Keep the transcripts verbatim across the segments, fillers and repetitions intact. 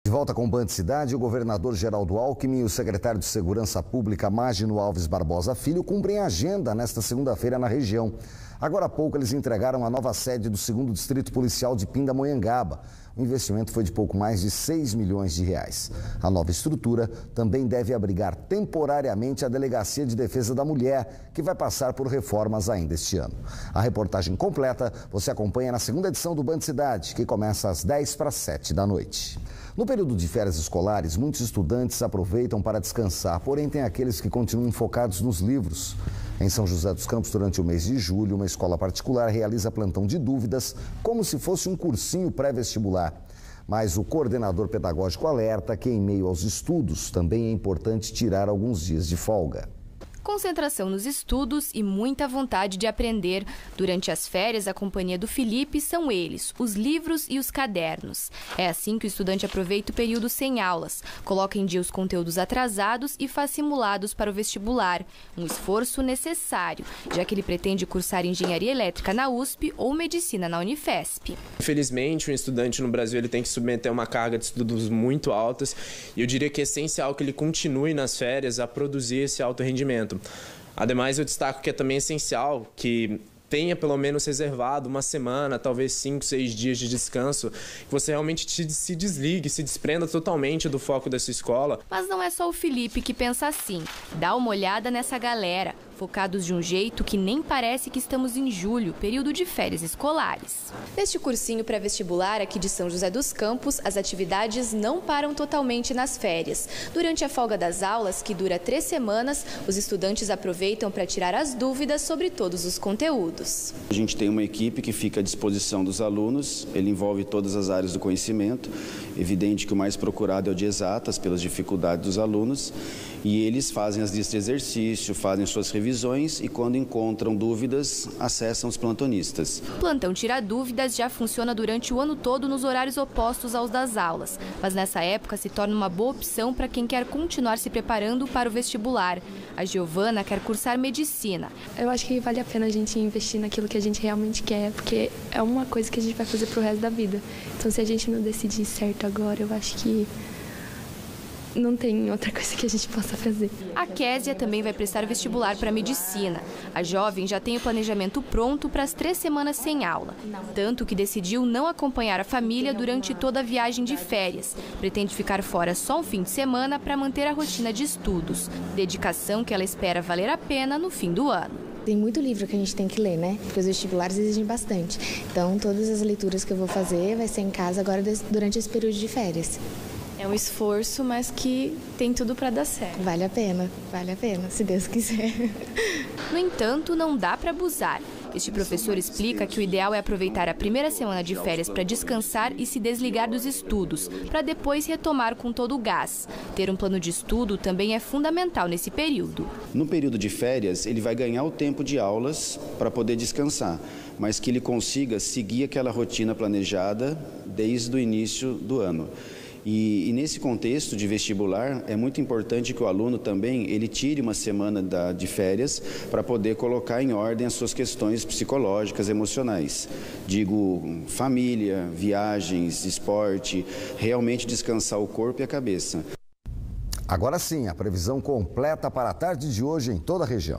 De volta com o Band Cidade, o governador Geraldo Alckmin e o secretário de Segurança Pública, Mágino Alves Barbosa Filho, cumprem agenda nesta segunda-feira na região. Agora há pouco eles entregaram a nova sede do segundo Distrito Policial de Pindamonhangaba. O investimento foi de pouco mais de seis milhões de reais. A nova estrutura também deve abrigar temporariamente a Delegacia de Defesa da Mulher, que vai passar por reformas ainda este ano. A reportagem completa você acompanha na segunda edição do Band Cidade, que começa às dez para as sete da noite. No período de férias escolares, muitos estudantes aproveitam para descansar, porém tem aqueles que continuam focados nos livros. Em São José dos Campos, durante o mês de julho, uma escola particular realiza plantão de dúvidas como se fosse um cursinho pré-vestibular. Mas o coordenador pedagógico alerta que, em meio aos estudos, também é importante tirar alguns dias de folga. Concentração nos estudos e muita vontade de aprender. Durante as férias, a companhia do Felipe são eles, os livros e os cadernos. É assim que o estudante aproveita o período sem aulas, coloca em dia os conteúdos atrasados e faz simulados para o vestibular. Um esforço necessário, já que ele pretende cursar engenharia elétrica na U S P ou medicina na Unifesp. Infelizmente, um estudante no Brasil ele tem que submeter uma carga de estudos muito altas e eu diria que é essencial que ele continue nas férias a produzir esse alto rendimento. Ademais, eu destaco que é também essencial que tenha pelo menos reservado uma semana, talvez cinco, seis dias de descanso, que você realmente te, se desligue, se desprenda totalmente do foco dessa escola. Mas não é só o Felipe que pensa assim. Dá uma olhada nessa galera, focados de um jeito que nem parece que estamos em julho, período de férias escolares. Neste cursinho pré-vestibular aqui de São José dos Campos, as atividades não param totalmente nas férias. Durante a folga das aulas, que dura três semanas, os estudantes aproveitam para tirar as dúvidas sobre todos os conteúdos. A gente tem uma equipe que fica à disposição dos alunos, ele envolve todas as áreas do conhecimento. Evidente que o mais procurado é o de exatas, pelas dificuldades dos alunos, e eles fazem as listas de exercício, fazem suas revisões e, quando encontram dúvidas, acessam os plantonistas. O plantão Tira Dúvidas já funciona durante o ano todo nos horários opostos aos das aulas, mas nessa época se torna uma boa opção para quem quer continuar se preparando para o vestibular. A Giovana quer cursar medicina. Eu acho que vale a pena a gente investir naquilo que a gente realmente quer, porque é uma coisa que a gente vai fazer pro resto da vida. Então, se a gente não decidir certo agora, eu acho que não tem outra coisa que a gente possa fazer. A Késia também vai prestar vestibular para medicina. A jovem já tem o planejamento pronto para as três semanas sem aula. Tanto que decidiu não acompanhar a família durante toda a viagem de férias. Pretende ficar fora só um fim de semana para manter a rotina de estudos. Dedicação que ela espera valer a pena no fim do ano. Tem muito livro que a gente tem que ler, né? Porque os vestibulares exigem bastante. Então, todas as leituras que eu vou fazer vai ser em casa agora durante esse período de férias. É um esforço, mas que tem tudo para dar certo. Vale a pena, vale a pena, se Deus quiser. No entanto, não dá para abusar. Este professor explica que o ideal é aproveitar a primeira semana de férias para descansar e se desligar dos estudos, para depois retomar com todo o gás. Ter um plano de estudo também é fundamental nesse período. No período de férias, ele vai ganhar o tempo de aulas para poder descansar, mas que ele consiga seguir aquela rotina planejada desde o início do ano. E, e nesse contexto de vestibular, é muito importante que o aluno também ele tire uma semana da, de férias para poder colocar em ordem as suas questões psicológicas, emocionais. Digo, família, viagens, esporte, realmente descansar o corpo e a cabeça. Agora sim, a previsão completa para a tarde de hoje em toda a região.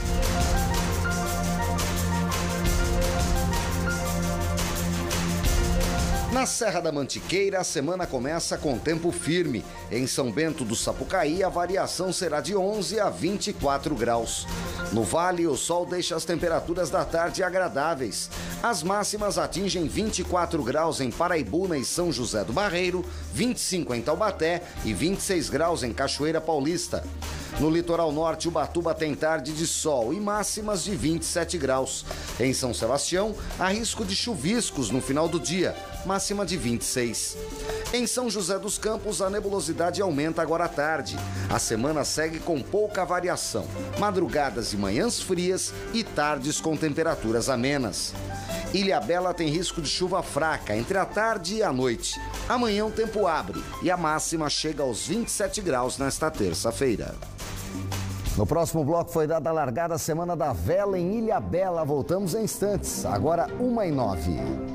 Na Serra da Mantiqueira, a semana começa com tempo firme. Em São Bento do Sapucaí, a variação será de onze a vinte e quatro graus. No Vale, o sol deixa as temperaturas da tarde agradáveis. As máximas atingem vinte e quatro graus em Paraibuna e São José do Barreiro, vinte e cinco em Taubaté e vinte e seis graus em Cachoeira Paulista. No litoral norte, Ubatuba tem tarde de sol e máximas de vinte e sete graus. Em São Sebastião, há risco de chuviscos no final do dia, máxima de vinte e seis. Em São José dos Campos, a nebulosidade aumenta agora à tarde. A semana segue com pouca variação, madrugadas e manhãs frias e tardes com temperaturas amenas. Ilhabela tem risco de chuva fraca entre a tarde e a noite. Amanhã o tempo abre e a máxima chega aos vinte e sete graus nesta terça-feira. No próximo bloco foi dada a largada a Semana da Vela em Ilhabela. Voltamos em instantes, agora uma e nove.